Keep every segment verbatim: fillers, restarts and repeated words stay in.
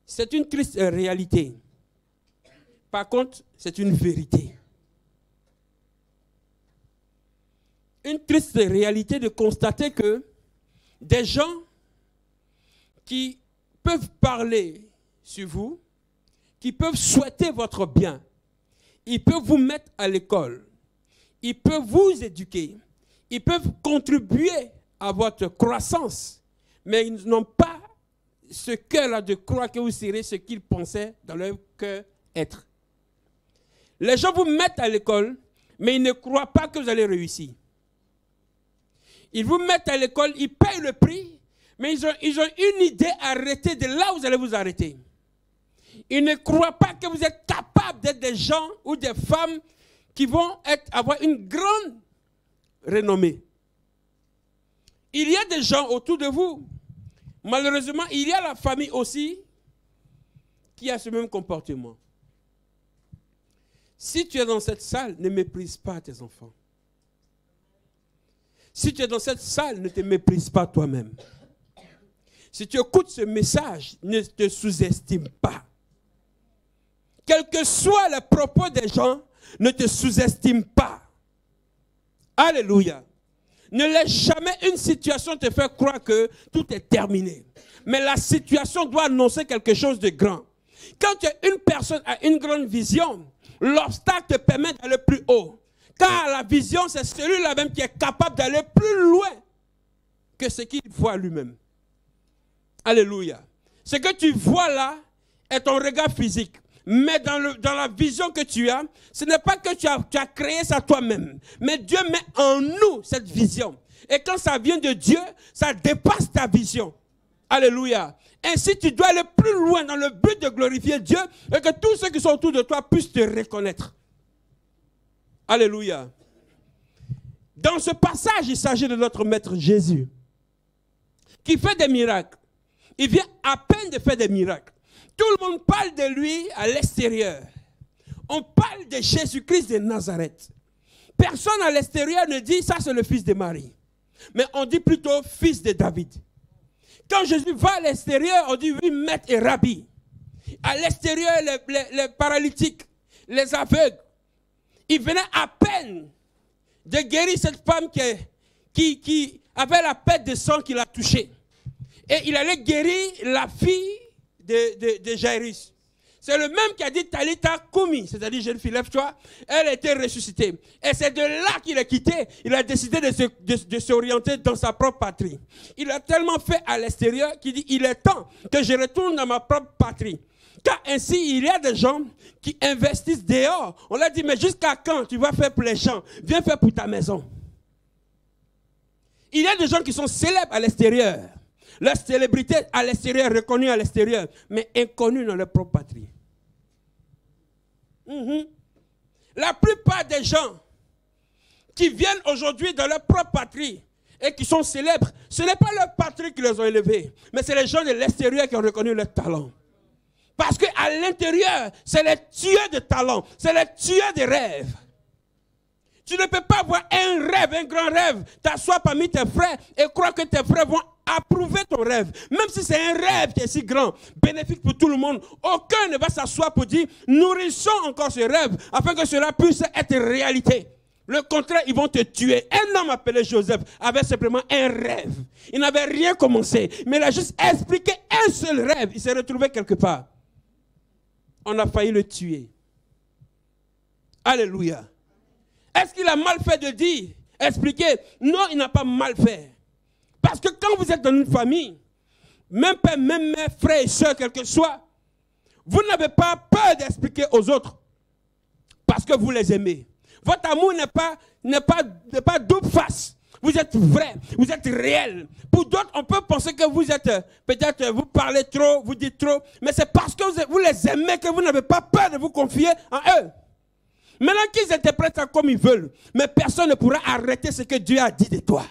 C'est une triste réalité. Par contre, c'est une vérité. Une triste réalité de constater que des gens qui peuvent parler sur vous, qui peuvent souhaiter votre bien, ils peuvent vous mettre à l'école, ils peuvent vous éduquer, ils peuvent contribuer à votre croissance, mais ils n'ont pas ce cœur-là de croire que vous serez ce qu'ils pensaient dans leur cœur être. Les gens vous mettent à l'école, mais ils ne croient pas que vous allez réussir. Ils vous mettent à l'école, ils payent le prix, mais ils ont, ils ont une idée arrêtée de là où vous allez vous arrêter. Ils ne croient pas que vous êtes capable d'être des gens ou des femmes qui vont être, avoir une grande renommée. Il y a des gens autour de vous. Malheureusement, il y a la famille aussi qui a ce même comportement. Si tu es dans cette salle, ne méprise pas tes enfants. Si tu es dans cette salle, ne te méprise pas toi-même. Si tu écoutes ce message, ne te sous-estime pas. Quels que soient les propos des gens, ne te sous-estime pas. Alléluia. Ne laisse jamais une situation te faire croire que tout est terminé. Mais la situation doit annoncer quelque chose de grand. Quand une personne a une grande vision, l'obstacle te permet d'aller plus haut. Car la vision, c'est celui-là même qui est capable d'aller plus loin que ce qu'il voit lui-même. Alléluia. Ce que tu vois là est ton regard physique. Mais dans, le, dans la vision que tu as, ce n'est pas que tu as, tu as créé ça toi-même. Mais Dieu met en nous cette vision. Et quand ça vient de Dieu, ça dépasse ta vision. Alléluia. Ainsi, tu dois aller plus loin dans le but de glorifier Dieu et que tous ceux qui sont autour de toi puissent te reconnaître. Alléluia. Dans ce passage, il s'agit de notre Maître Jésus qui fait des miracles. Il vient à peine de faire des miracles. Tout le monde parle de lui à l'extérieur. On parle de Jésus-Christ de Nazareth. Personne à l'extérieur ne dit ça c'est le fils de Marie. Mais on dit plutôt fils de David. Quand Jésus va à l'extérieur, on dit oui, maître et rabbi. À l'extérieur, les, les, les paralytiques, les aveugles, il venait à peine de guérir cette femme qui, qui, qui avait la perte de sang qui l'a touchée. Et il allait guérir la fille de, de, de Jairus. C'est le même qui a dit Talita Koumi, c'est-à-dire jeune fille, lève-toi. Elle a été ressuscitée. Et c'est de là qu'il a quitté. Il a décidé de, se, de, de s'orienter dans sa propre patrie. Il a tellement fait à l'extérieur qu'il dit il est temps que je retourne dans ma propre patrie. Car ainsi, il y a des gens qui investissent dehors. On leur dit mais jusqu'à quand tu vas faire pour les gens? Viens faire pour ta maison. Il y a des gens qui sont célèbres à l'extérieur. Leur célébrité à l'extérieur, reconnue à l'extérieur, mais inconnue dans leur propre patrie. Mm-hmm. La plupart des gens qui viennent aujourd'hui dans leur propre patrie et qui sont célèbres, ce n'est pas leur patrie qui les a élevés, mais c'est les gens de l'extérieur qui ont reconnu leur talent. Parce qu'à l'intérieur, c'est les tueurs de talent, c'est les tueurs de rêves. Tu ne peux pas avoir un rêve, un grand rêve, t'asseoir parmi tes frères et croire que tes frères vont approuver ton rêve. Même si c'est un rêve qui est si grand, bénéfique pour tout le monde, aucun ne va s'asseoir pour dire nourrissons encore ce rêve afin que cela puisse être réalité. Le contraire, ils vont te tuer. Un homme appelé Joseph avait simplement un rêve. Il n'avait rien commencé, mais il a juste expliqué un seul rêve. Il s'est retrouvé quelque part. On a failli le tuer. Alléluia. Est-ce qu'il a mal fait de dire, expliquer? Non, il n'a pas mal fait. Parce que quand vous êtes dans une famille, même père, même mère, frère et soeur, quel que soit, vous n'avez pas peur d'expliquer aux autres parce que vous les aimez. Votre amour n'est pas, n'est pas, n'est pas double face. Vous êtes vrai, vous êtes réel. Pour d'autres, on peut penser que vous êtes, peut-être vous parlez trop, vous dites trop, mais c'est parce que vous, vous les aimez que vous n'avez pas peur de vous confier en eux. Maintenant qu'ils interprètent ça comme ils veulent, mais personne ne pourra arrêter ce que Dieu a dit de toi.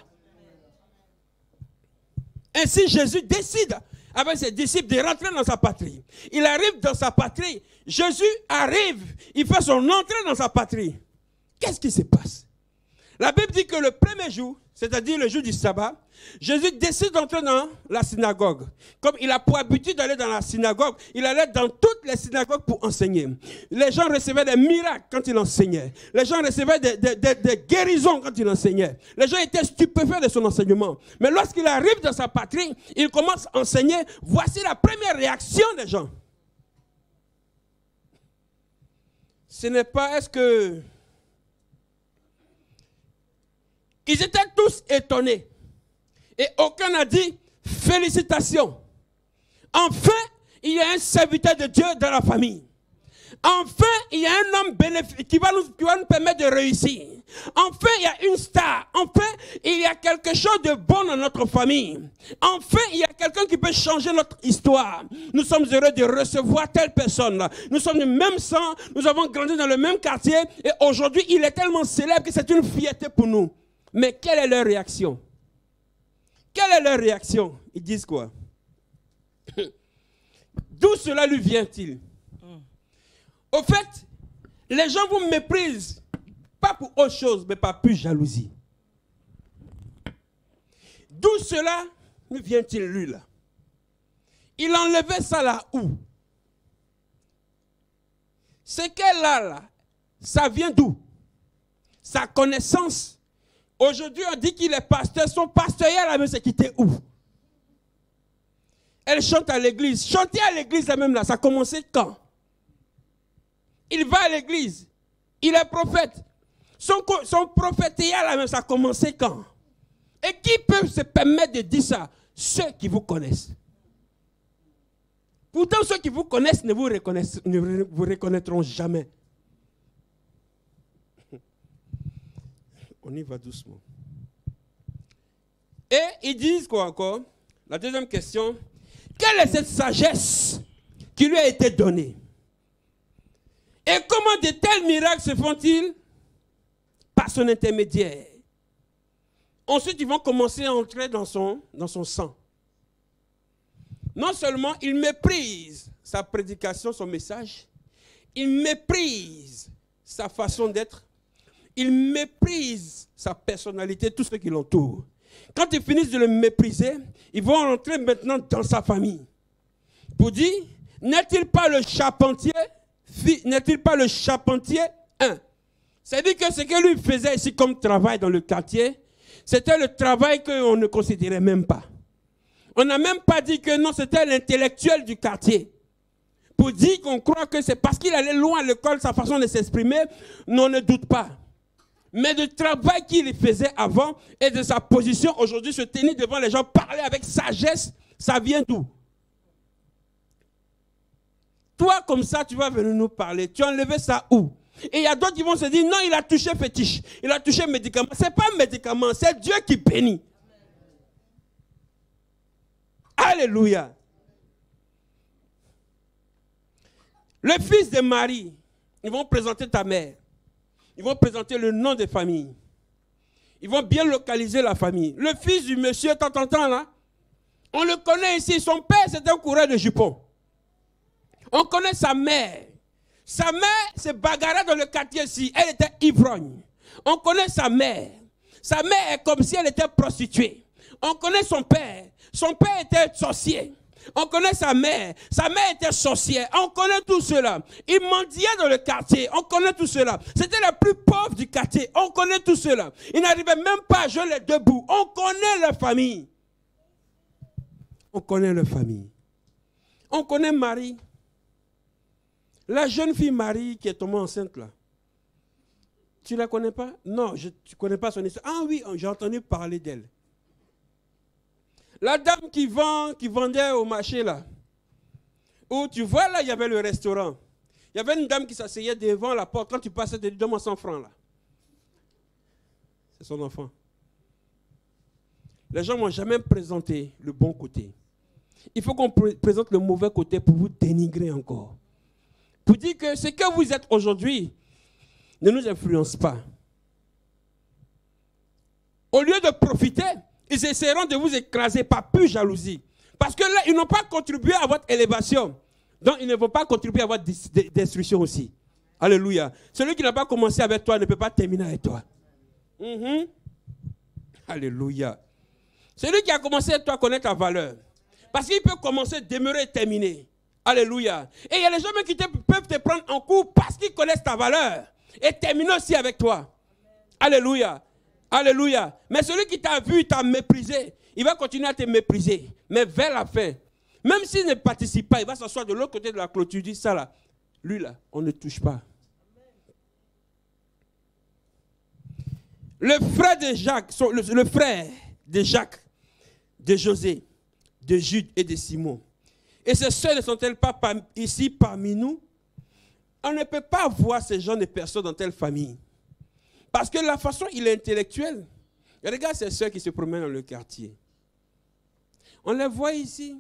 Ainsi, Jésus décide avec ses disciples de rentrer dans sa patrie. Il arrive dans sa patrie. Jésus arrive, il fait son entrée dans sa patrie. Qu'est-ce qui se passe? La Bible dit que le premier jour, c'est-à-dire le jour du sabbat, Jésus décide d'entrer dans la synagogue. Comme il a pour habitude d'aller dans la synagogue, il allait dans toutes les synagogues pour enseigner. Les gens recevaient des miracles quand il enseignait. Les gens recevaient des, des, des, des guérisons quand il enseignait. Les gens étaient stupéfaits de son enseignement. Mais lorsqu'il arrive dans sa patrie, il commence à enseigner. Voici la première réaction des gens. Ce n'est pas, est-ce que... Ils étaient tous étonnés. Et aucun n'a dit félicitations. Enfin, il y a un serviteur de Dieu dans la famille. Enfin, il y a un homme bénéfique qui va nous, qui va nous permettre de réussir. Enfin, il y a une star. Enfin, il y a quelque chose de bon dans notre famille. Enfin, il y a quelqu'un qui peut changer notre histoire. Nous sommes heureux de recevoir telle personne. Nous sommes du même sang, nous avons grandi dans le même quartier et aujourd'hui, il est tellement célèbre que c'est une fierté pour nous. Mais quelle est leur réaction? Quelle est leur réaction? Ils disent quoi? D'où cela lui vient-il? Mm. Au fait, les gens vous méprisent, pas pour autre chose, mais par plus jalousie. D'où cela lui vient-il, lui, là? Il enlevait ça là où? Ce qu'elle a là, ça vient d'où? Sa connaissance. Aujourd'hui, on dit qu'il est pasteur. Son pastorat, là, même, c'est quitté où? Elle chante à l'église. Chanter à l'église, là, même, là, ça a commencé quand? Il va à l'église. Il est prophète. Son, son prophétiat, là, même, ça a commencé quand? Et qui peut se permettre de dire ça? Ceux qui vous connaissent. Pourtant, ceux qui vous connaissent ne vous, reconnaissent, ne vous reconnaîtront jamais. On y va doucement. Et ils disent quoi encore? La deuxième question. Quelle est cette sagesse qui lui a été donnée? Et comment de tels miracles se font-ils? Par son intermédiaire. Ensuite, ils vont commencer à entrer dans son, dans son sang. Non seulement ils méprisent sa prédication, son message, ils méprisent sa façon d'être, ils méprisent sa personnalité, tout ce qui l'entoure. Quand ils finissent de le mépriser, ils vont rentrer maintenant dans sa famille. Pour dire, n'est-il pas le charpentier? N'est-il pas le charpentier? Un. C'est-à-dire que ce que lui faisait ici comme travail dans le quartier, c'était le travail qu'on ne considérait même pas. On n'a même pas dit que non, c'était l'intellectuel du quartier. Pour dire qu'on croit que c'est parce qu'il allait loin à l'école, sa façon de s'exprimer, on ne doute pas. Mais le travail qu'il faisait avant et de sa position aujourd'hui, se tenir devant les gens, parler avec sagesse, ça vient d'où? Toi, comme ça, tu vas venir nous parler. Tu as enlevé ça où? Et il y a d'autres qui vont se dire, non, il a touché fétiche, il a touché médicament. Ce n'est pas un médicament, c'est Dieu qui bénit. Alléluia. Le fils de Marie, ils vont présenter ta mère. Ils vont présenter le nom de famille. Ils vont bien localiser la famille. Le fils du monsieur, t'entends là? On le connaît ici. Son père, c'était un coureur de jupons. On connaît sa mère. Sa mère se bagarrait dans le quartier ici. Elle était ivrogne. On connaît sa mère. Sa mère est comme si elle était prostituée. On connaît son père. Son père était sorcier. On connaît sa mère. Sa mère était sorcière. On connaît tout cela. Il mendiait dans le quartier. On connaît tout cela. C'était la plus pauvre du quartier. On connaît tout cela. Il n'arrivait même pas à jouer les deux bouts. On connaît la famille. On connaît la famille. On connaît Marie. La jeune fille Marie qui est tombée enceinte là. Tu ne la connais pas? Non, je, tu ne connais pas son histoire. Ah oui, j'ai entendu parler d'elle. La dame qui vend, qui vendait au marché là, où tu vois là, il y avait le restaurant. Il y avait une dame qui s'asseyait devant la porte. Quand tu passais, tu lui donnes cent francs là. C'est son enfant. Les gens ne m'ont jamais présenté le bon côté. Il faut qu'on pr présente le mauvais côté pour vous dénigrer encore. Pour dire que ce que vous êtes aujourd'hui ne nous influence pas. Au lieu de profiter, ils essaieront de vous écraser par pure jalousie. Parce que là, ils n'ont pas contribué à votre élévation. Donc, ils ne vont pas contribuer à votre destruction aussi. Alléluia. Celui qui n'a pas commencé avec toi ne peut pas terminer avec toi. Mm-hmm. Alléluia. Celui qui a commencé à toi connaître ta valeur. Parce qu'il peut commencer, demeurer et terminer. Alléluia. Et il y a des gens qui te, peuvent te prendre en cours parce qu'ils connaissent ta valeur. Et terminer aussi avec toi. Alléluia. Alléluia. Mais celui qui t'a vu, t'a méprisé, il va continuer à te mépriser. Mais vers la fin, même s'il ne participe pas, il va s'asseoir de l'autre côté de la clôture. Il dit ça là. Lui là, on ne touche pas. Le frère de Jacques, le, le frère de Jacques, de José, de Jude et de Simon. Et ces sœurs ne sont-elles pas par, ici parmi nous? On ne peut pas voir ces gens de personnes dans telle famille. Parce que la façon, il est intellectuel. Et regarde ces sœurs qui se promènent dans le quartier. On les voit ici.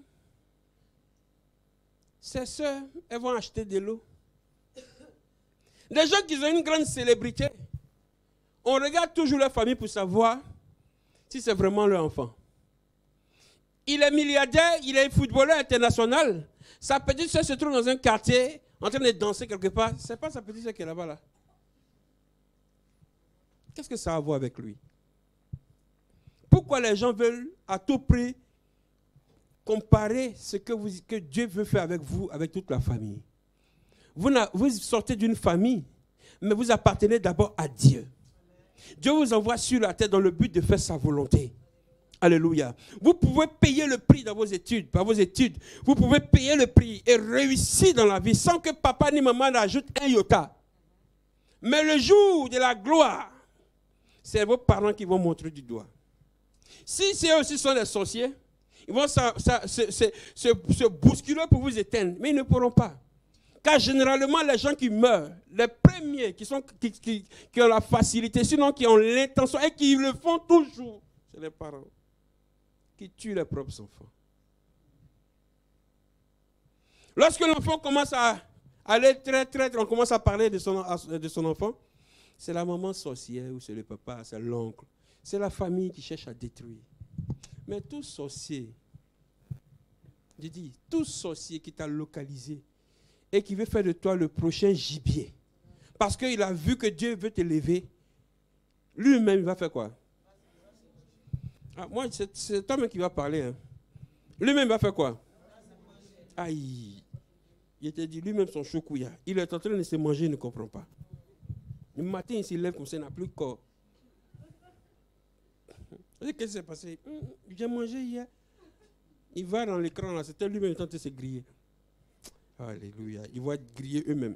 Ces sœurs, elles vont acheter de l'eau. Des gens qui ont une grande célébrité. On regarde toujours leur famille pour savoir si c'est vraiment leur enfant. Il est milliardaire, il est footballeur international. Sa petite soeur se trouve dans un quartier en train de danser quelque part. Ce n'est pas sa petite soeur qui est là-bas. Là. Qu'est-ce que ça a à voir avec lui? Pourquoi les gens veulent à tout prix comparer ce que, vous, que Dieu veut faire avec vous, avec toute la famille? Vous, vous sortez d'une famille, mais vous appartenez d'abord à Dieu. Dieu vous envoie sur la terre dans le but de faire sa volonté. Alléluia. Vous pouvez payer le prix dans vos études, par vos études. Vous pouvez payer le prix et réussir dans la vie sans que papa ni maman n'ajoutent un iota. Mais le jour de la gloire, c'est vos parents qui vont montrer du doigt. Si ces aussi sont des sorciers, ils vont se, se, se, se, se bousculer pour vous éteindre, mais ils ne pourront pas. Car généralement, les gens qui meurent, les premiers qui, sont, qui, qui, qui ont la facilité, sinon qui ont l'intention et qui le font toujours, c'est les parents qui tuent leurs propres enfants. Lorsque l'enfant commence à aller très, très, on commence à parler de son, de son enfant, c'est la maman sorcière ou c'est le papa, c'est l'oncle. C'est la famille qui cherche à détruire. Mais tout sorcier, je dis, tout sorcier qui t'a localisé et qui veut faire de toi le prochain gibier, parce qu'il a vu que Dieu veut t'élever, lui-même, il va faire quoi? Ah, moi, c'est cet homme qui va parler. Hein. Lui-même, il va faire quoi? Aïe. Il te dit, lui-même, son choucouya. Il est en train de se manger, il ne comprend pas. Le matin, il se lève comme ça, il n'a plus de corps. Qu'est-ce qui s'est passé? J'ai mangé hier. Il va dans l'écran, là, c'était lui-même qui est en train de se griller. Alléluia. Ils vont être grillés eux-mêmes.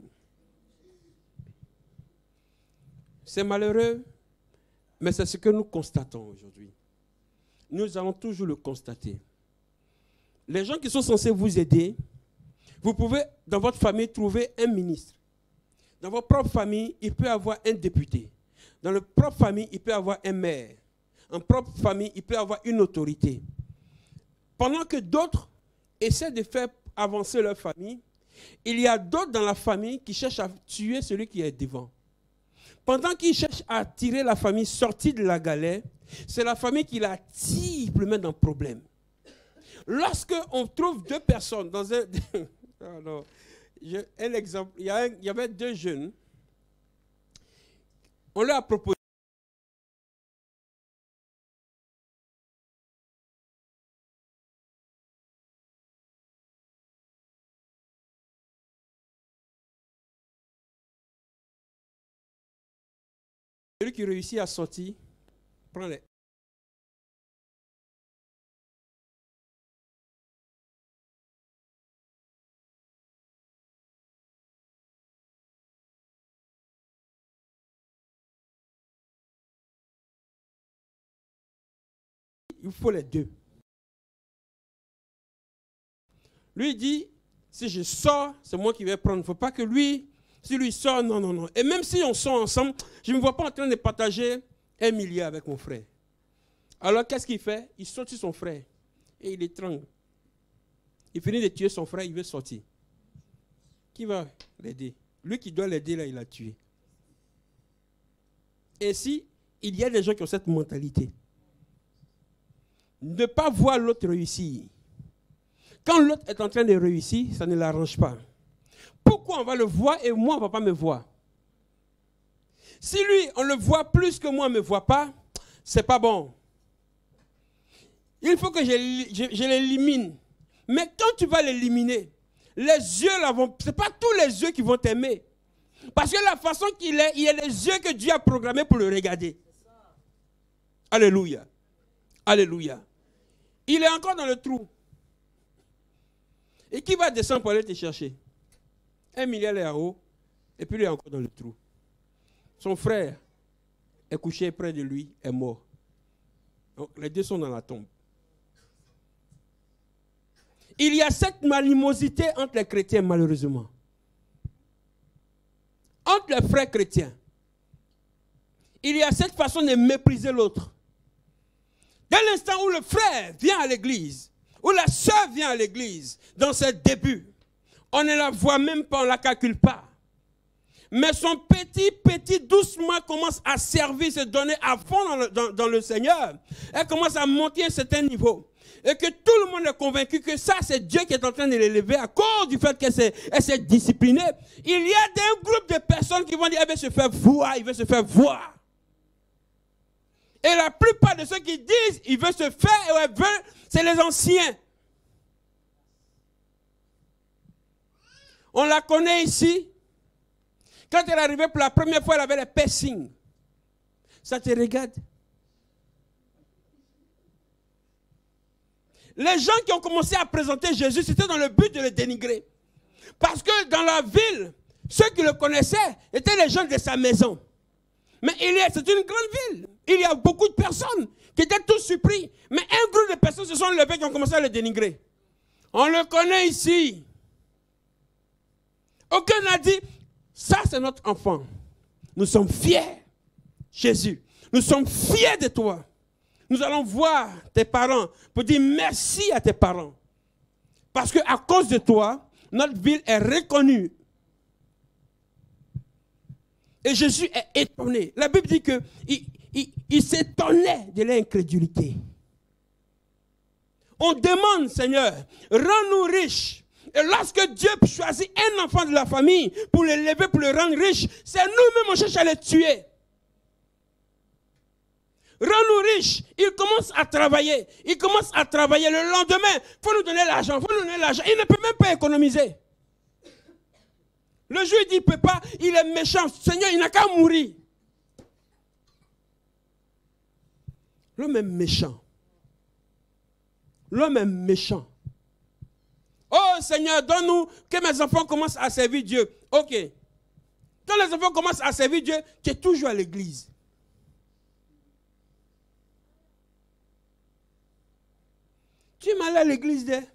C'est malheureux, mais c'est ce que nous constatons aujourd'hui. Nous allons toujours le constater. Les gens qui sont censés vous aider, vous pouvez, dans votre famille, trouver un ministre. Dans votre propre famille, il peut y avoir un député. Dans votre propre famille, il peut y avoir un maire. En propre famille, il peut y avoir une autorité. Pendant que d'autres essaient de faire avancer leur famille, il y a d'autres dans la famille qui cherchent à tuer celui qui est devant. Pendant qu'ils cherchent à tirer la famille sortie de la galère, c'est la famille qui la tire pour le mettre dans le problème. Lorsque on trouve deux personnes dans un... Alors, je, un exemple, il y, a un, il y avait deux jeunes, on leur a proposé celui qui réussit à sortir, prends-les. Il faut les deux. Lui il dit, si je sors, c'est moi qui vais prendre. Il ne faut pas que lui, si lui sort, non, non, non. Et même si on sort ensemble, je ne me vois pas en train de partager un milliard avec mon frère. Alors qu'est-ce qu'il fait? Il saute sur son frère et il l'étrangle. Il finit de tuer son frère, il veut sortir. Qui va l'aider? Lui qui doit l'aider, là, il l'a tué. Ainsi, il y a des gens qui ont cette mentalité. Ne pas voir l'autre réussir. Quand l'autre est en train de réussir, ça ne l'arrange pas. Pourquoi on va le voir et moi, on ne va pas me voir? Si lui, on le voit plus que moi, on ne me voit pas, c'est pas bon. il faut que je, je, je l'élimine. Mais quand tu vas l'éliminer, les yeux là vont, c'est pas tous les yeux qui vont t'aimer. Parce que la façon qu'il est, il y a les yeux que Dieu a programmés pour le regarder. Alléluia. Alléluia. Il est encore dans le trou. Et qui va descendre pour aller te chercher? Un milliard est en haut, et puis il est encore dans le trou. Son frère est couché près de lui, est mort. Donc les deux sont dans la tombe. Il y a cette animosité entre les chrétiens, malheureusement. Entre les frères chrétiens. Il y a cette façon de mépriser l'autre. Dès l'instant où le frère vient à l'église, où la sœur vient à l'église, dans ses débuts, on ne la voit même pas, on ne la calcule pas. Mais son petit, petit, doucement commence à servir, se donner à fond dans le, dans, dans le Seigneur. Elle commence à monter à un certain niveau. Et que tout le monde est convaincu que ça, c'est Dieu qui est en train de l'élever à cause du fait qu'elle s'est disciplinée. Il y a un groupe de personnes qui vont dire, elle veut se faire voir, il veut se faire voir. Et la plupart de ceux qui disent, il veut se faire, et elle veut, c'est les anciens. On la connaît ici. Quand elle est arrivée pour la première fois, elle avait les piercings. Ça te regarde. Les gens qui ont commencé à présenter Jésus, c'était dans le but de le dénigrer. Parce que dans la ville, ceux qui le connaissaient étaient les gens de sa maison. Mais il y a, c'est une grande ville. Il y a beaucoup de personnes qui étaient tous surpris. Mais un groupe de personnes se sont levées qui ont commencé à le dénigrer. On le connaît ici. Aucun n'a dit, ça c'est notre enfant. Nous sommes fiers, Jésus. Nous sommes fiers de toi. Nous allons voir tes parents pour dire merci à tes parents. Parce qu'à cause de toi, notre ville est reconnue. Et Jésus est étonné. La Bible dit qu'il il, il s'étonnait de l'incrédulité. On demande, Seigneur, rends-nous riches. Et lorsque Dieu choisit un enfant de la famille pour l'élever, pour le rendre riche, c'est nous-mêmes on cherche à le tuer. Rends-nous riches. Il commence à travailler. Il commence à travailler. Le lendemain, il faut nous donner l'argent. Il faut nous donner l'argent. Il ne peut même pas économiser. Le juif dit, il ne peut pas. Il est méchant. Seigneur, il n'a qu'à mourir. L'homme est méchant. L'homme est méchant. Oh Seigneur, donne-nous que mes enfants commencent à servir Dieu. Ok. Quand les enfants commencent à servir Dieu, tu es toujours à l'église. Tu es mal à l'église de...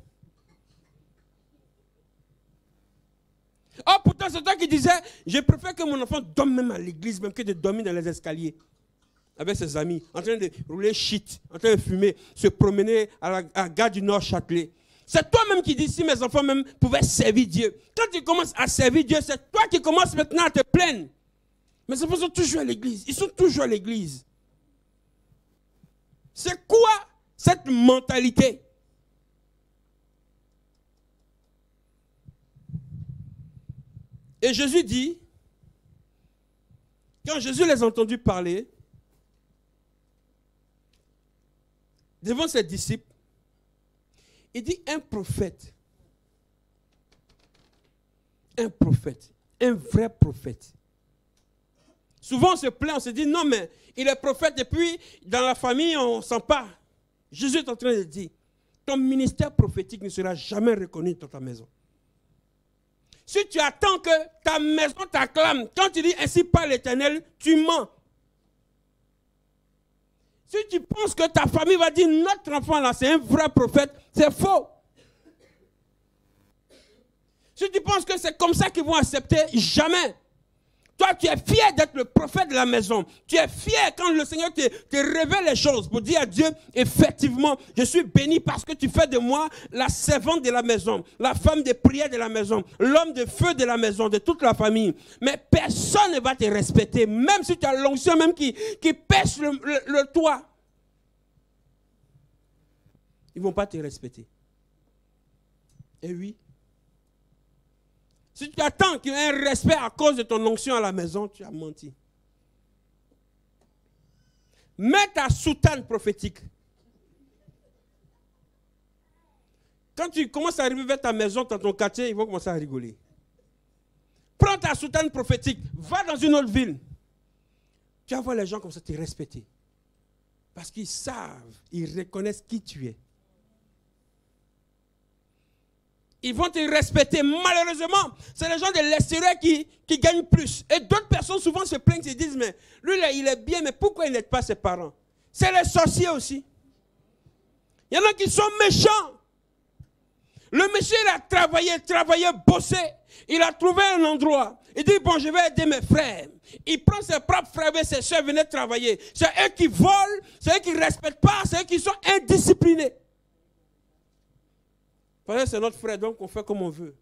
Oh, pourtant, c'est toi qui disais, je préfère que mon enfant dorme même à l'église, même que de dormir dans les escaliers. Avec ses amis, en train de rouler shit, en train de fumer, se promener à la, à la gare du Nord-Châtelet. C'est toi-même qui dis, si mes enfants même pouvaient servir Dieu. Quand tu commences à servir Dieu, c'est toi qui commences maintenant à te plaindre. Mes enfants sont toujours à l'église. Ils sont toujours à l'église. C'est quoi cette mentalité? Et Jésus dit, quand Jésus les a entendus parler, devant ses disciples, il dit un prophète, un prophète, un vrai prophète. Souvent on se plaint, on se dit non mais il est prophète et puis dans la famille on s'en parle. Jésus est en train de dire, ton ministère prophétique ne sera jamais reconnu dans ta maison. Si tu attends que ta maison t'acclame, quand tu dis ainsi parle l'Éternel, tu mens. Si tu penses que ta famille va dire notre enfant là c'est un vrai prophète, c'est faux. Si tu penses que c'est comme ça qu'ils vont accepter, jamais. Toi tu es fier d'être le prophète de la maison. Tu es fier quand le Seigneur te, te révèle les choses pour dire à Dieu, effectivement, je suis béni parce que tu fais de moi la servante de la maison, la femme de prière de la maison, l'homme de feu de la maison, de toute la famille. Mais personne ne va te respecter, même si tu as l'onction même qui, qui pèse le, le, le toit. Ils ne vont pas te respecter. Et oui. Si tu attends qu'il y ait un respect à cause de ton onction à la maison, tu as menti. Mets ta soutane prophétique. Quand tu commences à arriver vers ta maison, dans ton quartier, ils vont commencer à rigoler. Prends ta soutane prophétique, va dans une autre ville. Tu vas voir les gens comme ça te respecter. Parce qu'ils savent, ils reconnaissent qui tu es. Ils vont te respecter. Malheureusement, c'est les gens de l'extérieur qui, qui gagnent plus. Et d'autres personnes souvent se plaignent, se disent, mais lui, là, il est bien, mais pourquoi il n'aide pas ses parents? C'est les sorciers aussi. Il y en a qui sont méchants. Le monsieur, il a travaillé, travaillé, bossé. Il a trouvé un endroit. Il dit, bon, je vais aider mes frères. Il prend ses propres frères et ses soeurs, venez travailler. C'est eux qui volent, c'est eux qui ne respectent pas, c'est eux qui sont indisciplinés. Parce que c'est notre frère, donc on fait comme on veut.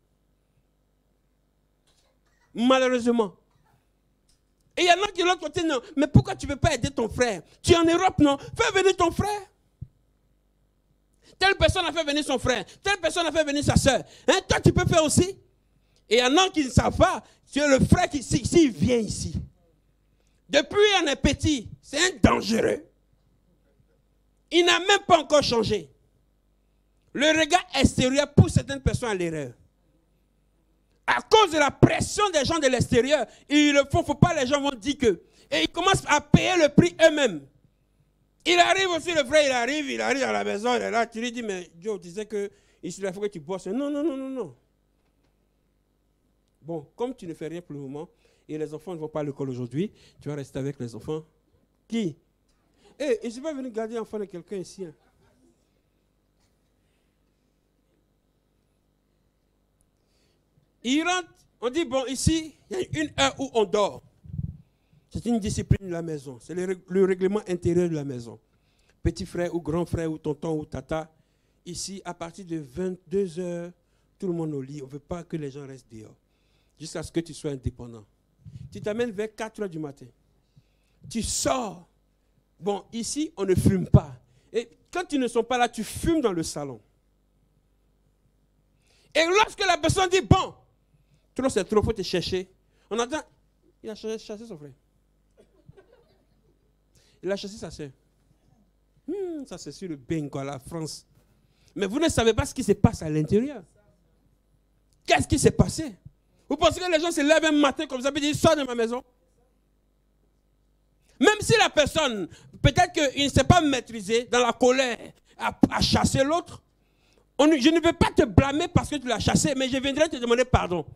Malheureusement. Et il y en a qui de l'autre côté, non. Mais pourquoi tu ne peux pas aider ton frère? Tu es en Europe, non? Fais venir ton frère. Telle personne a fait venir son frère. Telle personne a fait venir sa soeur. Hein? Toi, tu peux faire aussi. Et il y en a qui ne savent pas. C'est le frère qui, s'il si, si vient ici. Depuis on est petit, c'est un dangereux. Il n'a même pas encore changé. Le regard extérieur pousse certaines personnes à l'erreur. À cause de la pression des gens de l'extérieur, il ne faut, faut pas, les gens vont dire que. Et ils commencent à payer le prix eux-mêmes. Il arrive aussi, le frère, il arrive, il arrive à la maison, il est là, tu lui dis, mais Joe, tu sais que ici, il faut que tu bosses. Non, non, non, non, non. Bon, comme tu ne fais rien pour le moment, et les enfants ne vont pas à l'école aujourd'hui, tu vas rester avec les enfants. Qui? Eh, hey, je ne suis pas venu garder l'enfant de quelqu'un ici. Hein. Il rentre, on dit, bon, ici, il y a une heure où on dort. C'est une discipline de la maison. C'est le, le règlement intérieur de la maison. Petit frère ou grand frère ou tonton ou tata, ici, à partir de vingt-deux heures, tout le monde au lit. On ne veut pas que les gens restent dehors. Jusqu'à ce que tu sois indépendant. Tu t'amènes vers quatre heures du matin. Tu sors. Bon, ici, on ne fume pas. Et quand ils ne sont pas là, tu fumes dans le salon. Et lorsque la personne dit, bon, trop c'est trop, il faut te chercher. On attend, il a chassé son frère. Il a chassé sa soeur. Hmm, ça c'est sur le bingo à la France. Mais vous ne savez pas ce qui se passe à l'intérieur. Qu'est-ce qui s'est passé? Vous pensez que les gens se lèvent un matin comme ça et disent, sors de ma maison? Même si la personne, peut-être qu'il ne sait pas maîtriser dans la colère, à, à chasser l'autre, je ne vais pas te blâmer parce que tu l'as chassé, mais je viendrai te demander pardon.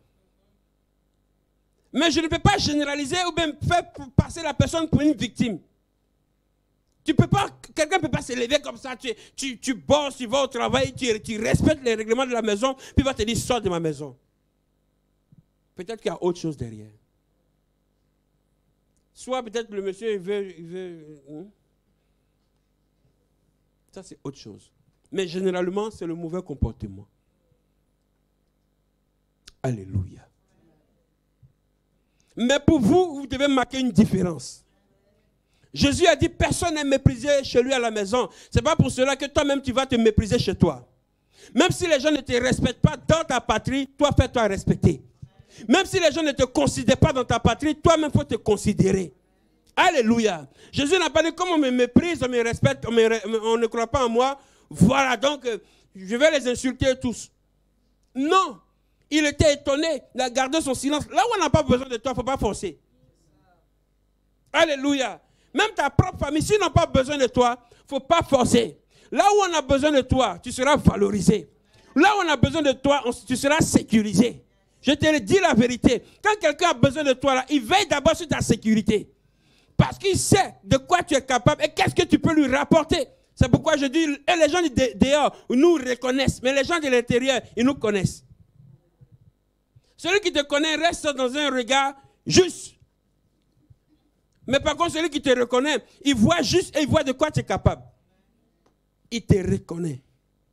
Mais je ne peux pas généraliser ou même faire passer la personne pour une victime. Tu peux pas, quelqu'un ne peut pas se lever comme ça, tu, tu, tu bosses, tu vas au travail, tu, tu respectes les règlements de la maison, puis il va te dire, sors de ma maison. Peut-être qu'il y a autre chose derrière. Soit peut-être le monsieur il veut... Il veut hein? Ça, c'est autre chose. Mais généralement, c'est le mauvais comportement. Alléluia. Mais pour vous, vous devez marquer une différence. Jésus a dit, personne n'est méprisé chez lui à la maison. Ce n'est pas pour cela que toi-même, tu vas te mépriser chez toi. Même si les gens ne te respectent pas dans ta patrie, toi, fais-toi respecter. Même si les gens ne te considèrent pas dans ta patrie, toi-même, il faut te considérer. Alléluia. Jésus n'a pas dit, comme on me méprise, on me respecte, on, me, on ne croit pas en moi, voilà, donc, je vais les insulter tous. Non. Il était étonné, il a gardé son silence. Là où on n'a pas besoin de toi, il ne faut pas forcer. Alléluia. Même ta propre famille, s'ils n'ont pas besoin de toi, il ne faut pas forcer. Là où on a besoin de toi, tu seras valorisé. Là où on a besoin de toi, on, tu seras sécurisé. Je te le dis la vérité. Quand quelqu'un a besoin de toi, là, il veille d'abord sur ta sécurité. Parce qu'il sait de quoi tu es capable et qu'est-ce que tu peux lui rapporter. C'est pourquoi je dis, et les gens de dehors nous reconnaissent, mais les gens de l'intérieur, ils nous connaissent. Celui qui te connaît reste dans un regard juste. Mais par contre, celui qui te reconnaît, il voit juste et il voit de quoi tu es capable. Il te reconnaît.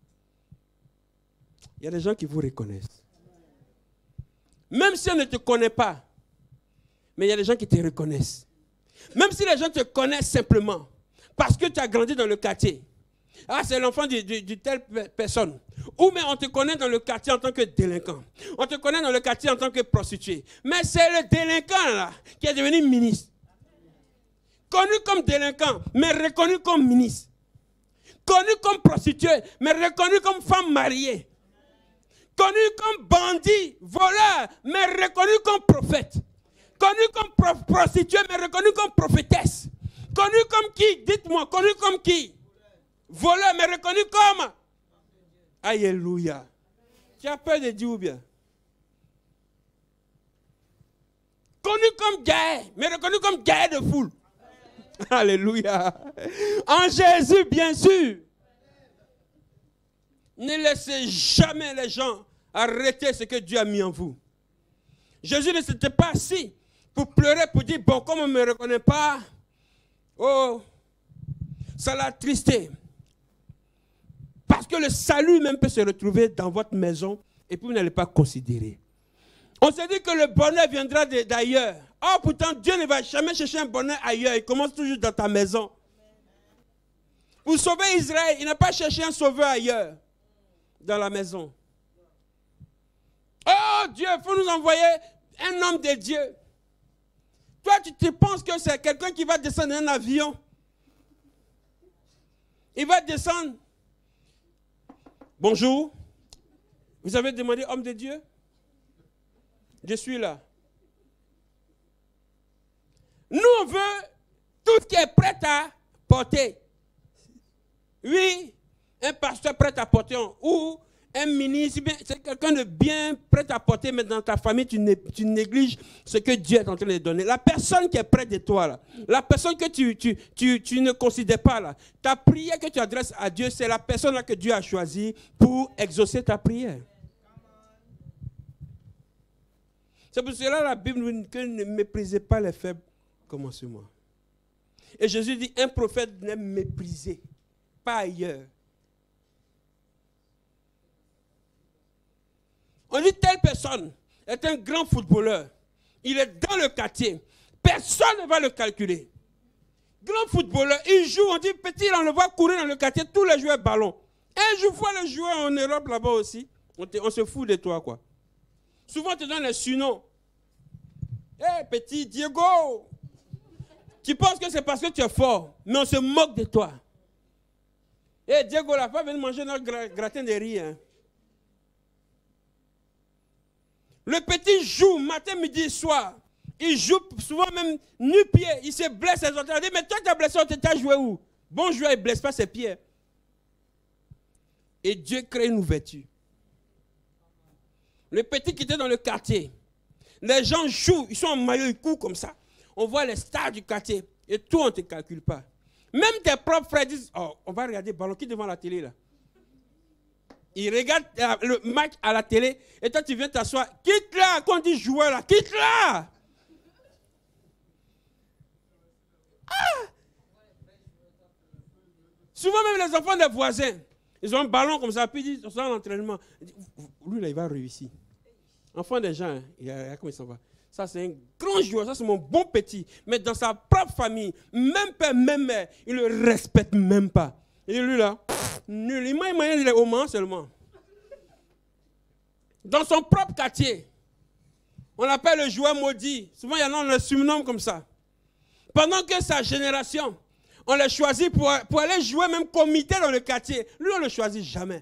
Il y a des gens qui vous reconnaissent. Même si on ne te connaît pas, mais il y a des gens qui te reconnaissent. Même si les gens te connaissent simplement, parce que tu as grandi dans le quartier. Ah, c'est l'enfant de, de, de telle personne. Ou mais on te connaît dans le quartier en tant que délinquant. On te connaît dans le quartier en tant que prostituée. Mais c'est le délinquant là qui est devenu ministre. Connu comme délinquant, mais reconnu comme ministre. Connu comme prostituée, mais reconnu comme femme mariée. connu comme bandit, voleur, mais reconnu comme prophète. Connu comme prof, prostituée, mais reconnu comme prophétesse. Connu comme qui? Dites-moi, connu comme qui? Voleur, mais reconnu comme? Alléluia. Tu as peur de Dieu ou bien? Connu comme guerre, mais reconnu comme guerre de foule. Alléluia. En Jésus, bien sûr. Ne laissez jamais les gens arrêter ce que Dieu a mis en vous. Jésus ne s'était pas assis pour pleurer, pour dire, bon, comme on ne me reconnaît pas, oh, ça l'a attristé. Parce que le salut même peut se retrouver dans votre maison et puis vous n'allez pas considérer. On s'est dit que le bonheur viendra d'ailleurs. Oh, pourtant, Dieu ne va jamais chercher un bonheur ailleurs. Il commence toujours dans ta maison. Pour sauver Israël, il n'a pas cherché un sauveur ailleurs, dans la maison. Oh, Dieu, il faut nous envoyer un homme de Dieu. Toi, tu te penses que c'est quelqu'un qui va descendre dans un avion. Il va descendre. Bonjour. Vous avez demandé homme de Dieu? Je suis là. Nous, on veut tout ce qui est prêt à porter. Oui, un pasteur prêt à porter, ou un ministre, c'est quelqu'un de bien prêt à porter, mais dans ta famille, tu, tu négliges ce que Dieu est en train de donner. La personne qui est près de toi, là, la personne que tu, tu, tu, tu ne considères pas, là, ta prière que tu adresses à Dieu, c'est la personne là que Dieu a choisie pour exaucer ta prière. C'est pour cela la Bible nous dit que ne méprisez pas les faibles comme moi. Et Jésus dit, un prophète n'est méprisé, pas ailleurs. On dit telle personne est un grand footballeur. Il est dans le quartier. Personne ne va le calculer. Grand footballeur, il joue, on dit petit, on le voit courir dans le quartier, tous les joueurs ballon. Un jour, fois le joueur en Europe là-bas aussi, on, te, on se fout de toi quoi. Souvent, on te donne les surnoms. Hé, hey, petit Diego. Tu penses que c'est parce que tu es fort, mais on se moque de toi. Hé, hey, Diego, la femme vient manger notre gra gratin de riz. Hein. Le petit joue matin, midi, soir. Il joue souvent même nu-pied. Il se blesse les autres. Il dit, mais toi, tu as blessé, tu as joué où? Bon joueur, il ne blesse pas ses pieds. Et Dieu crée une ouverture. Le petit qui était dans le quartier, les gens jouent, ils sont en maillot, ils courent comme ça. On voit les stars du quartier et tout, on ne te calcule pas. Même tes propres frères disent, oh, on va regarder le ballon qui est devant la télé là. Ils regardent le match à la télé et toi tu viens t'asseoir. Quitte là, quand on dit joueur là, quitte là. Ah! Souvent même les enfants des voisins, ils ont un ballon comme ça, puis ils disent, on s'en l'entraînement. Lui là, il va réussir. Enfant des gens, il y a, comment il s'en va. Ça c'est un grand joueur, ça c'est mon bon petit. Mais dans sa propre famille, même père, même mère, il ne le respecte même pas. Et lui là, nul, il m'a moyen il est au Mans seulement. Dans son propre quartier, on l'appelle le joueur maudit. Souvent il y en a, on le surnomme comme ça. Pendant que sa génération, on l'a choisi pour, pour aller jouer même comité dans le quartier. Lui on ne le choisit jamais.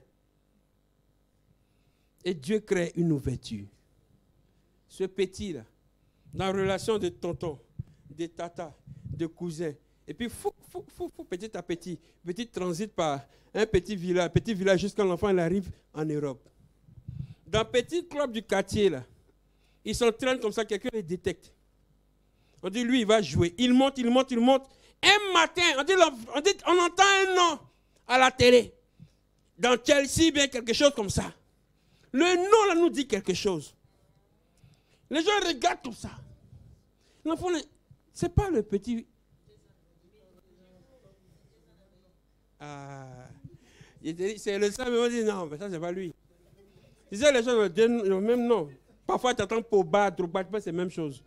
Et Dieu crée une ouverture. Ce petit là, dans la relation de tonton, de tata, de cousin, et puis fou, fou, fou, fou, petit à petit, petit transit par un petit village, petit village jusqu'à l'enfant il arrive en Europe. Dans le petit club du quartier là, ils s'entraînent comme ça, quelqu'un les détecte. On dit lui il va jouer, il monte, il monte, il monte. Un matin, on dit, on, dit, on entend un nom à la télé, dans Chelsea, bien quelque chose comme ça. Le nom là nous dit quelque chose. Les gens regardent tout ça. L'enfant, c'est pas le petit. Ah, c'est le sang, mais on dit non, mais ça c'est pas lui. Tu sais, les gens ont le même nom. Parfois tu attends pour battre, pour battre, c'est la même chose.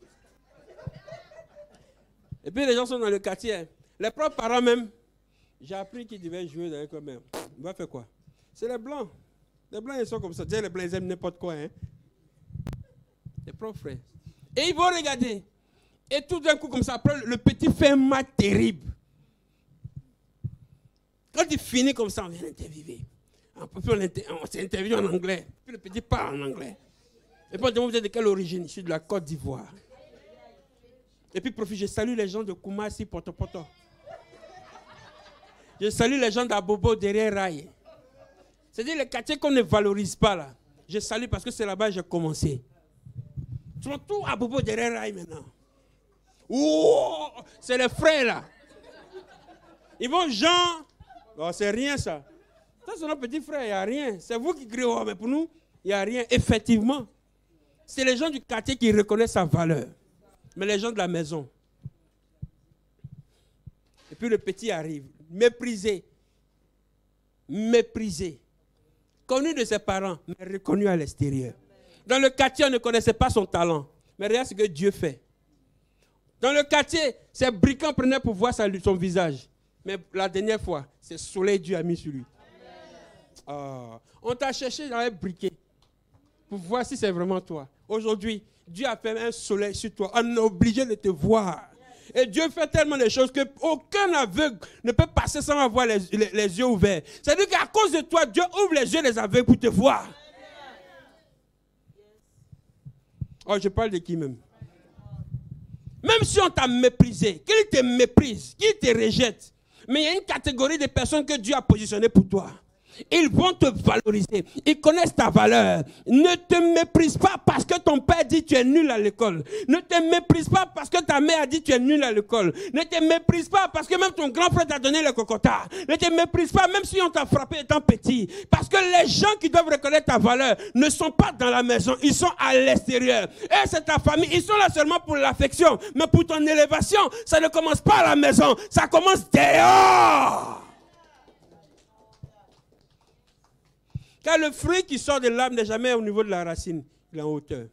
Et puis les gens sont dans le quartier. Les propres parents même, j'ai appris qu'ils devaient jouer dans le club. Mais on va faire quoi? C'est les blancs. Les blancs ils sont comme ça. Tu sais, les blancs ils aiment n'importe quoi. Hein? Les propres frères. Et ils vont regarder. Et tout d'un coup, comme ça, après, le petit fait un match terrible. Quand il finit comme ça, on vient interviewer. Puis on, on s'est interviewé en anglais. Puis le petit parle en anglais. Et puis on demande, vous êtes de quelle origine? Je suis de la Côte d'Ivoire. Et puis, profite, je salue les gens de Koumassi, Poto Poto. Je salue les gens d'Abobo, derrière Rail. C'est-à-dire les quartiers qu'on ne valorise pas là. Je salue parce que c'est là-bas que j'ai commencé. Ils sont tous à Bobo derrière Rail maintenant. Oh, c'est les frères là. Ils vont Jean. Oh, c'est rien ça. Ça c'est notre petit frère, il n'y a rien. C'est vous qui criez, oh, mais pour nous, il n'y a rien. Effectivement. C'est les gens du quartier qui reconnaissent sa valeur. Mais les gens de la maison. Et puis le petit arrive. Méprisé. Méprisé. Connu de ses parents, mais reconnu à l'extérieur. Dans le quartier, on ne connaissait pas son talent. Mais regarde ce que Dieu fait. Dans le quartier, ses brigands prenaient pour voir son visage. Mais la dernière fois, c'est le soleil Dieu a mis sur lui. Oh, on t'a cherché dans les briquets pour voir si c'est vraiment toi. Aujourd'hui, Dieu a fait un soleil sur toi. On est obligé de te voir. Et Dieu fait tellement de choses qu'aucun aveugle ne peut passer sans avoir les, les, les yeux ouverts. C'est-à-dire qu'à cause de toi, Dieu ouvre les yeux des aveugles pour te voir. Oh, je parle de qui même? Même si on t'a méprisé, qu'il te méprise, qu'il te rejette, mais il y a une catégorie de personnes que Dieu a positionnées pour toi. Ils vont te valoriser. Ils connaissent ta valeur. Ne te méprise pas parce que ton père dit que tu es nul à l'école. Ne te méprise pas parce que ta mère a dit que tu es nul à l'école. Ne te méprise pas parce que même ton grand frère t'a donné le cocota. Ne te méprise pas même si on t'a frappé étant petit. Parce que les gens qui doivent reconnaître ta valeur ne sont pas dans la maison. Ils sont à l'extérieur. Et c'est ta famille. Ils sont là seulement pour l'affection. Mais pour ton élévation, ça ne commence pas à la maison. Ça commence dehors. Car le fruit qui sort de l'arbre n'est jamais au niveau de la racine, il est en hauteur.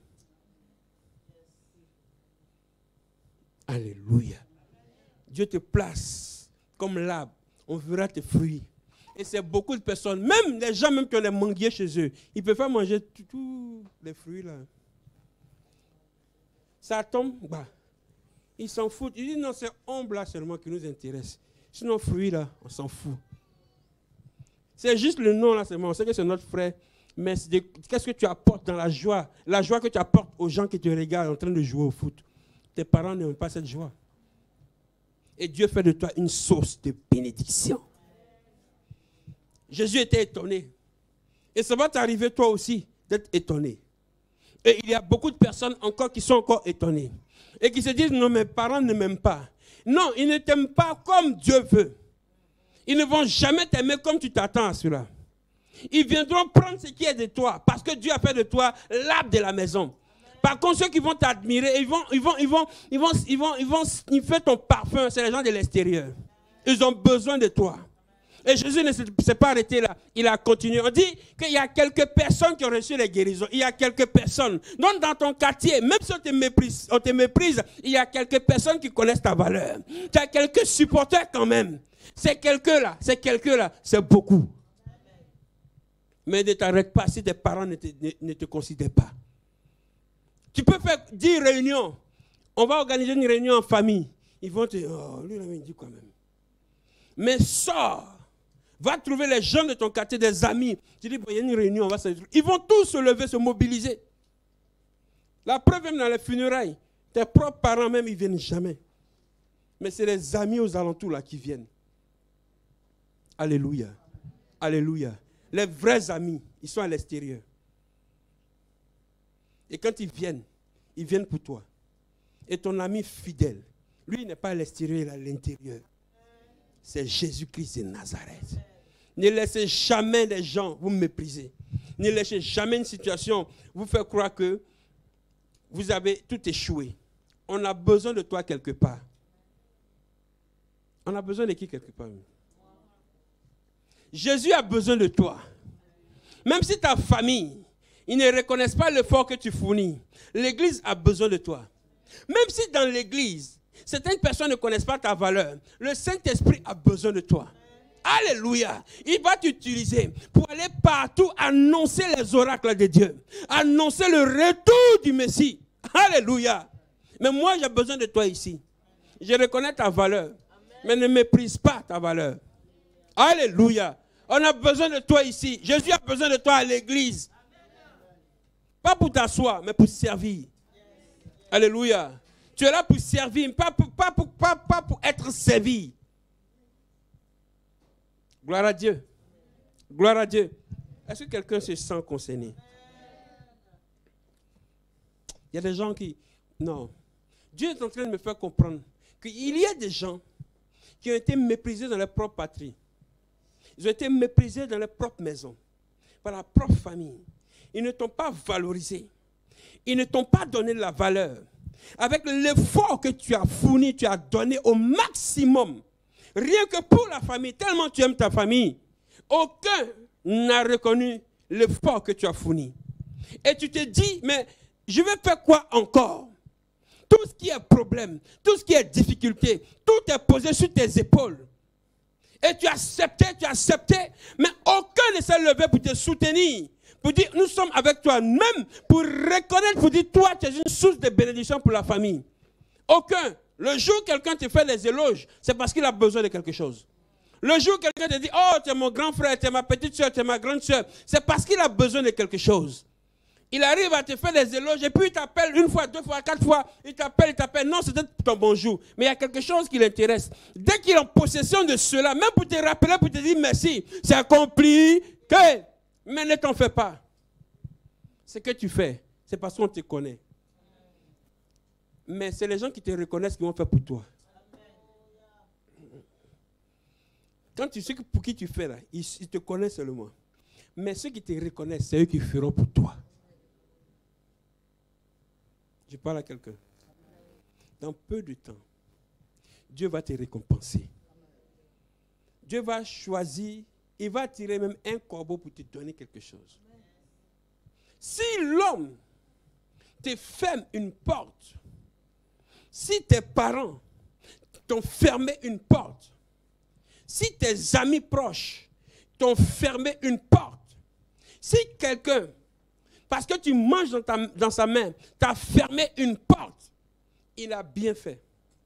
Alléluia. Dieu te place comme l'arbre. On verra tes fruits. Et c'est beaucoup de personnes, même les gens même qui ont des manguiers chez eux, ils ne peuvent pas manger tous les fruits là. Ça tombe, bah, ils s'en foutent. Ils disent non, c'est ombre là seulement qui nous intéresse. Sinon, fruits là, on s'en fout. C'est juste le nom là seulement. On sait que c'est notre frère. Mais qu'est-ce que tu apportes dans la joie? La joie que tu apportes aux gens qui te regardent en train de jouer au foot. Tes parents n'aiment pas cette joie. Et Dieu fait de toi une source de bénédiction. Jésus était étonné. Et ça va t'arriver toi aussi d'être étonné. Et il y a beaucoup de personnes encore qui sont encore étonnées. Et qui se disent non, mes parents ne m'aiment pas. Non, ils ne t'aiment pas comme Dieu veut. Ils ne vont jamais t'aimer comme tu t'attends à cela. Ils viendront prendre ce qui est de toi parce que Dieu a fait de toi l'arbre de la maison. Par contre, ceux qui vont t'admirer, ils vont, ils vont, ils vont, ils vont, ils vont, ils vont, ils font ton parfum. C'est les gens de l'extérieur. Ils ont besoin de toi. Et Jésus ne s'est pas arrêté là. Il a continué. On dit qu'il y a quelques personnes qui ont reçu les guérisons. Il y a quelques personnes. Donc dans ton quartier, même si on te méprise, on te méprise, il y a quelques personnes qui connaissent ta valeur. Tu as quelques supporters quand même. C'est quelques-là, c'est quelques-là, c'est beaucoup. Mais ne t'arrête pas si tes parents ne te, ne, ne te considèrent pas. Tu peux faire dix réunions. On va organiser une réunion en famille. Ils vont te dire, oh, lui, il dit quand même. Mais sors. Va trouver les gens de ton quartier, des amis. Tu dis, bon, il y a une réunion, on va se... Ils vont tous se lever, se mobiliser. La preuve, même dans les funérailles, tes propres parents même, ils ne viennent jamais. Mais c'est les amis aux alentours là qui viennent. Alléluia. Alléluia. Les vrais amis, ils sont à l'extérieur. Et quand ils viennent, ils viennent pour toi. Et ton ami fidèle, lui, il n'est pas à l'extérieur, il est à l'intérieur. C'est Jésus-Christ de Nazareth. Ne laissez jamais les gens vous mépriser. Ne laissez jamais une situation vous faire croire que vous avez tout échoué. On a besoin de toi quelque part. On a besoin de qui quelque part? Jésus a besoin de toi. Même si ta famille, ils ne reconnaissent pas l'effort que tu fournis, l'église a besoin de toi. Même si dans l'église, certaines personnes ne connaissent pas ta valeur, le Saint-Esprit a besoin de toi. Alléluia. Il va t'utiliser pour aller partout annoncer les oracles de Dieu. Annoncer le retour du Messie. Alléluia. Mais moi, j'ai besoin de toi ici. Je reconnais ta valeur. Mais ne méprise pas ta valeur. Alléluia. On a besoin de toi ici. Jésus a besoin de toi à l'église. Pas pour t'asseoir, mais pour servir. Alléluia. Tu es là pour servir, pas pour, pas pour, pas, pas pour être servi. Gloire à Dieu. Gloire à Dieu. Est-ce que quelqu'un se sent concerné? Il y a des gens qui... Non. Dieu est en train de me faire comprendre qu'il y a des gens qui ont été méprisés dans leur propre patrie. Ils ont été méprisés dans leur propre maison, par la propre famille. Ils ne t'ont pas valorisé. Ils ne t'ont pas donné de la valeur. Avec l'effort que tu as fourni, tu as donné au maximum. Rien que pour la famille, tellement tu aimes ta famille. Aucun n'a reconnu l'effort que tu as fourni. Et tu te dis, mais je vais faire quoi encore? Tout ce qui est problème, tout ce qui est difficulté, tout est posé sur tes épaules. Et tu as accepté, tu as accepté, mais aucun ne s'est levé pour te soutenir. Pour dire, nous sommes avec toi, même pour reconnaître, pour dire, toi, tu es une source de bénédiction pour la famille. Aucun. Le jour où quelqu'un te fait des éloges, c'est parce qu'il a besoin de quelque chose. Le jour où quelqu'un te dit, oh, tu es mon grand frère, tu es ma petite soeur, tu es ma grande soeur, c'est parce qu'il a besoin de quelque chose. Il arrive à te faire des éloges et puis il t'appelle une fois, deux fois, quatre fois, il t'appelle, il t'appelle. Non, c'est peut-être ton bonjour, mais il y a quelque chose qui l'intéresse. Dès qu'il est en possession de cela, même pour te rappeler, pour te dire merci, c'est accompli, que, mais ne t'en fais pas. Ce que tu fais, c'est parce qu'on te connaît. Mais c'est les gens qui te reconnaissent qui vont faire pour toi. Quand tu sais pour qui tu fais là, ils, ils te connaissent seulement. Mais ceux qui te reconnaissent, c'est eux qui feront pour toi. Je parle à quelqu'un. Dans peu de temps, Dieu va te récompenser. Dieu va choisir, il va tirer même un corbeau pour te donner quelque chose. Si l'homme te ferme une porte, si tes parents t'ont fermé une porte, si tes amis proches t'ont fermé une porte, si quelqu'un, parce que tu manges dans, ta, dans sa main, t'a fermé une porte, il a bien fait.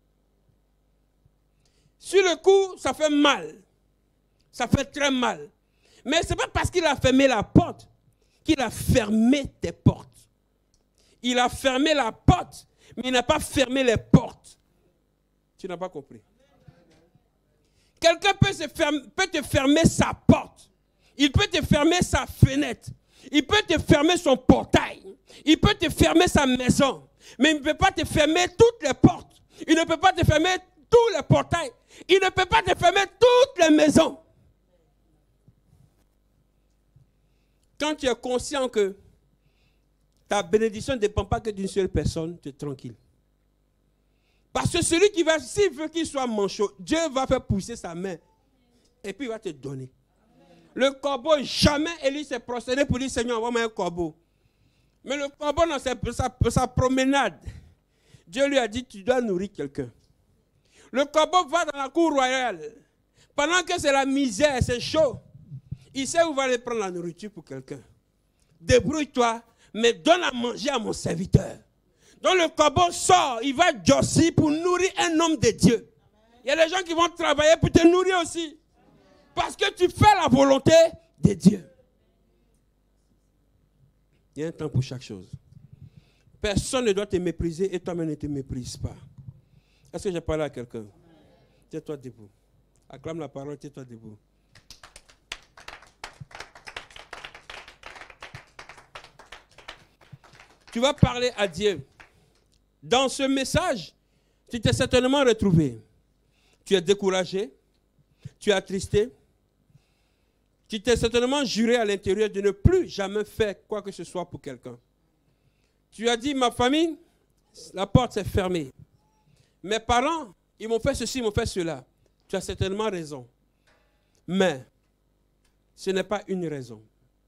Sur le coup, ça fait mal. Ça fait très mal. Mais ce n'est pas parce qu'il a fermé la porte qu'il a fermé tes portes. Il a fermé la porte, mais il n'a pas fermé les portes. Tu n'as pas compris. Quelqu'un peut, peut te fermer sa porte. Il peut te fermer sa fenêtre. Il peut te fermer son portail. Il peut te fermer sa maison. Mais il ne peut pas te fermer toutes les portes. Il ne peut pas te fermer tous les portails. Il ne peut pas te fermer toutes les maisons. Quand tu es conscient que ta bénédiction ne dépend pas que d'une seule personne, tu es tranquille. Parce que celui qui va, s'il veut qu'il soit manchot, Dieu va faire pousser sa main et puis il va te donner. Le corbeau, jamais Élie s'est prosterné pour dire, Seigneur, envoie-moi un corbeau. Mais le corbeau, dans sa, sa, sa promenade, Dieu lui a dit, tu dois nourrir quelqu'un. Le corbeau va dans la cour royale. Pendant que c'est la misère, c'est chaud, il sait où va aller prendre la nourriture pour quelqu'un. Débrouille-toi, mais donne à manger à mon serviteur. Donc le corbeau sort, il va josser pour nourrir un homme de Dieu. Il y a des gens qui vont travailler pour te nourrir aussi. Parce que tu fais la volonté de Dieu. Il y a un temps pour chaque chose. Personne ne doit te mépriser et toi-même ne te méprise pas. Est-ce que j'ai parlé à quelqu'un? Tiens-toi debout. Acclame la parole, tiens-toi debout. Tu vas parler à Dieu. Dans ce message, tu t'es certainement retrouvé. Tu es découragé, tu es attristé, tu t'es certainement juré à l'intérieur de ne plus jamais faire quoi que ce soit pour quelqu'un. Tu as dit, ma famille, la porte s'est fermée. Mes parents, ils m'ont fait ceci, ils m'ont fait cela. Tu as certainement raison. Mais ce n'est pas une raison.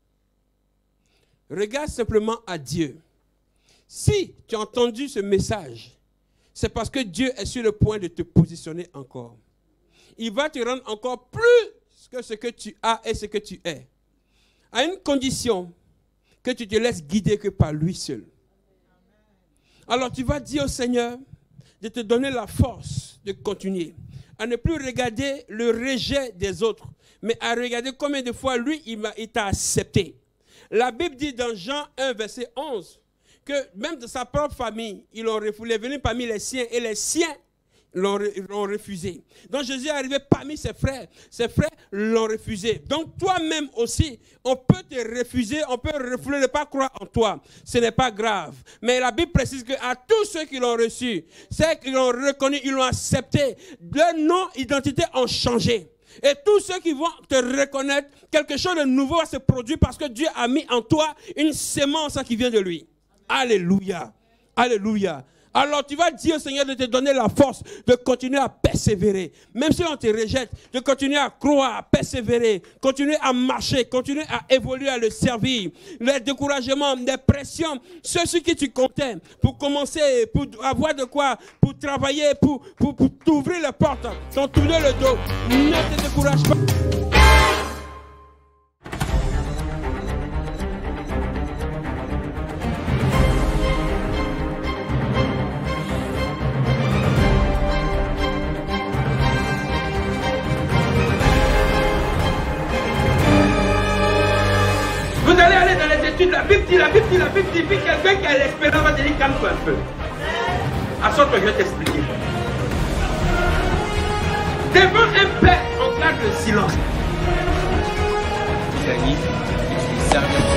Regarde simplement à Dieu. Si tu as entendu ce message, c'est parce que Dieu est sur le point de te positionner encore. Il va te rendre encore plus que ce que tu as et ce que tu es. À une condition que tu te laisses guider que par lui seul. Alors tu vas dire au Seigneur de te donner la force de continuer. à ne plus regarder le rejet des autres, mais à regarder combien de fois lui, il t'a accepté. La Bible dit dans Jean un, verset onze, que même de sa propre famille, ils l'ont refoulé, venu parmi les siens, et les siens l'ont refusé. Donc Jésus est arrivé parmi ses frères, ses frères l'ont refusé. Donc toi-même aussi, on peut te refuser, on peut refouler, ne pas croire en toi. Ce n'est pas grave. Mais la Bible précise qu'à tous ceux qui l'ont reçu, ceux qui l'ont reconnu, ils l'ont accepté, leur nom, identité ont changé. Et tous ceux qui vont te reconnaître, quelque chose de nouveau va se produire parce que Dieu a mis en toi une sémence qui vient de lui. Alléluia. Alléluia. Alors tu vas dire au Seigneur de te donner la force de continuer à persévérer. Même si on te rejette, de continuer à croire, à persévérer, continuer à marcher, continuer à évoluer, à le servir. Les découragements, les pressions, ceux sur qui tu comptais pour commencer, pour avoir de quoi, pour travailler, pour, pour, pour t'ouvrir les portes, t'ont tourné le dos. Ne te décourage pas. Vous allez aller dans les études, la Bible dit, la Bible dit, la Bible dit, puis quelqu'un qui a l'espérance va te dire calme-toi un peu. À sorte que je vais t'expliquer. Devant un père, on garde le silence. Gagné, je suis sérieux.